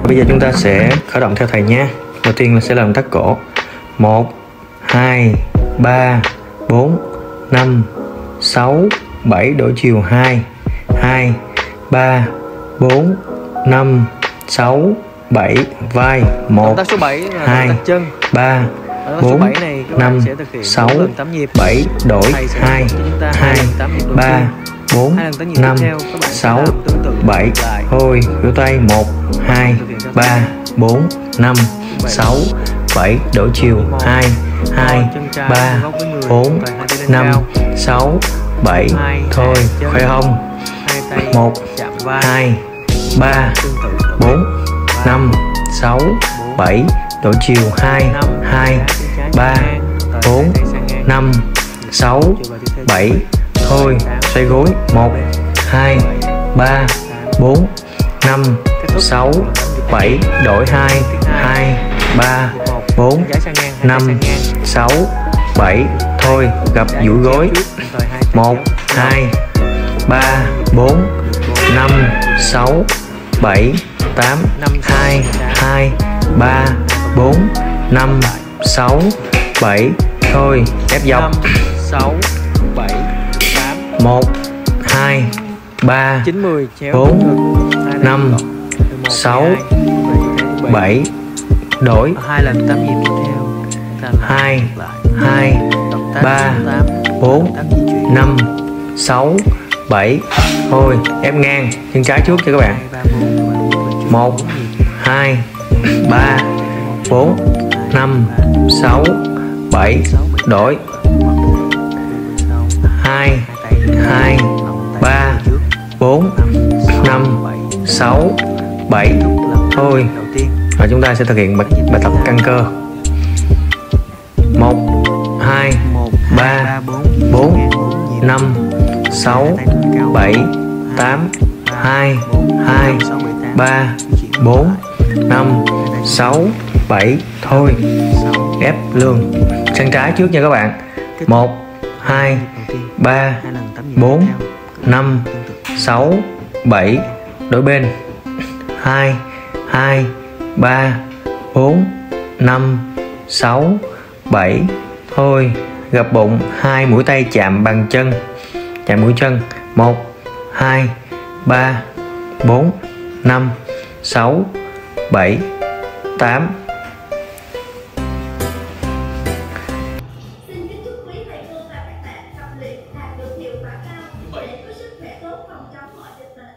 Bây giờ chúng ta sẽ khởi động theo thầy nhé. Đầu tiên là sẽ làm thắt cổ. 1 2 3 4 5 6 7 đổi chiều 2 2 3 4 5 6 7 vai 1 số 7 là 2 chân 3 4 5 6 7 đổi 2 2 3 4 5 6 7 thôi khuỷu tay 1 2 3 4 5 6 7 đổi chiều 2 2 3 4 5 6 7 thôi khỏe không 1 2 3 4 5 6 7 đổi chiều 2 2 3 4 5 6 7 thôi xoay gối 1 2 3 4 5 6 7 đổi 2 2 3 4 5 6 7 thôi gập duỗi gối 1 2 3 4 5 6 7 8 2 2 3 4 5 6 7 thôi ép dọc 6 7 8 1 2 3 9 10 chéo 4 5 6 7 đổi 2 lần 8 nhịp tiếp theo 2 2 3 4 5 6 7 thôi ép ngang chân trái trước cho các bạn 1 2 3 4 5 6 7 đổi 2 2 3 4 5 6 7 thôi. Và chúng ta sẽ thực hiện bài tập căng cơ 1 2 3 4 5 6 7 8 2 2 3 4 5 6 7 thôi ép lưng sang trái trước nha các bạn 1 2 3 4 5 6 7 đổi bên 2 2 3 4 5 6 7 thôi gập bụng 2 mũi tay chạm bằng chân chạm mũi chân 1 2 3 4 5 6 7 8. Xin kính chúc quý thầy cô và các bạn tập luyện đạt được hiệu quả cao để có sức khỏe tốt phòng chống mọi dịch bệnh.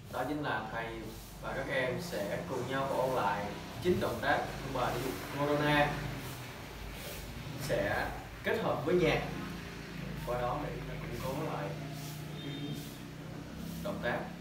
Đó chính là thầy và các em sẽ cùng nhau ôn lại 9 động tác của bài thể dục Corona, sẽ kết hợp với nhạc, qua đó để củng cố lại động tác